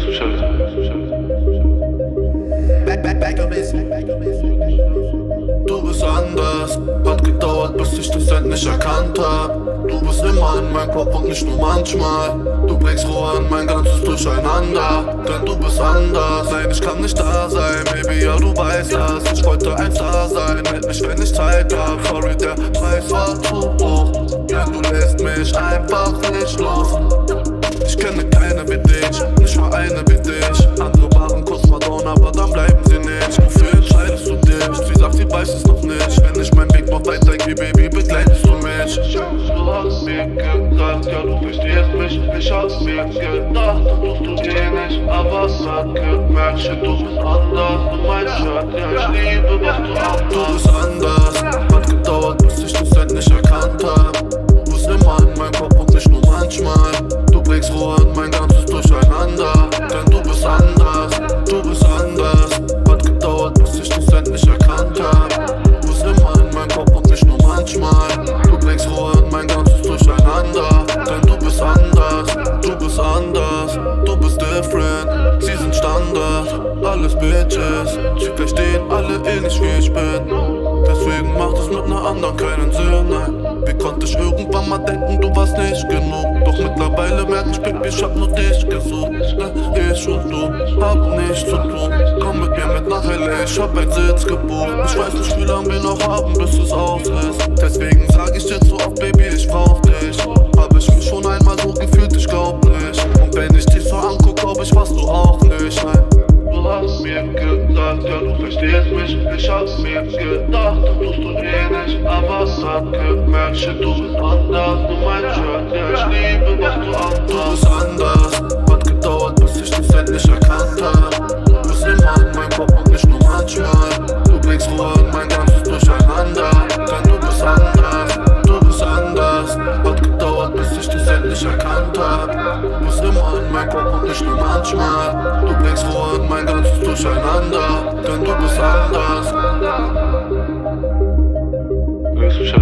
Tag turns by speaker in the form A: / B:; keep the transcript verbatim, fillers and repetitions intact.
A: Du bist anders, hat gedauert, bis ich das endlich erkannt hab. Du bist immer in meinem Kopf und nicht nur manchmal. Du bringst Ruhe in mein ganzes Durcheinander, denn du bist anders. Nein, ich kann nicht da sein, Baby, ja du weißt das. Ich wollte ein Star sein, hält mich, wenn ich Zeit hab. Sorry, der Preis war zu hoch, denn du lässt mich einfach nicht los. Ich kenne keine wie dich, nicht mal eine wie dich. Andere waren kurz mal down, aber dann bleiben sie nicht. Wofür entscheidest du dich? Sie sagt, sie weiß es noch nicht. Wenn ich meinen Weg noch weitergehe, Baby, begleitest du mich. Du hast mir gedacht, ja du verstehst mich. Ich hab mir gedacht, das tust du eh nicht. Aber sag gemerkt, shit, du bist anders. Du meinst, Schatz, ja ich liebe, was du machst. Du bist anders, hat gedauert, bis ich das endlich erkannt hab. Du bist immer in meinem Kopf und nicht nur manchmal. Du bringst Ruhe in mein ganzes Durcheinander, denn du bist anders, du bist anders. Hat gedauert, bis ich das endlich erkannt hab. Du bist immer in meinem Kopf und nicht nur manchmal. Du bringst Ruhe in mein ganzes Durcheinander, denn du bist anders, du bist anders. Du bist different, sie sind Standard, alles Bitches. Sie verstehen alle eh nicht wie ich bin, deswegen macht es mit ner anderen keinen Sinn, nein. Wie konnte ich irgendwann mal denken, du warst nicht genug? Doch mittlerweile merk ich, Baby, ich hab nur dich gesucht. Ich und du haben nichts zu tun. Komm mit mir mit nach L A, ich hab einen Sitz gebucht. Ich weiß nicht, wie lange wir noch haben, bis es aus ist. Deswegen sag ich dir zu oft, Baby, ich brauch dich. Hab ich mich schon einmal so gefühlt, ich glaub nicht. Und wenn ich dich so anguck, glaub ich fast du auch nicht, nein. Du hast mir gedacht, ja du verstehst mich. Ich hab mir gedacht, das tust du eh nicht. Aber es hat gemerkt, shit, du bist anders. Du meinst, Schatz, ja ich liebe, was du hast. Du bist anders, hat gedauert, bis ich das endlich erkannt hab. Du bist immer in meinem Kopf und nicht nur manchmal. Du bringst Ruhe in mein ganzes Durcheinander, denn du bist anders, du bist anders. Hat gedauert, bis ich das endlich erkannt hab. Du bist immer in meinem Kopf und nicht nur manchmal. Du bringst Ruhe in mein ganzes Durcheinander, denn du bist anders.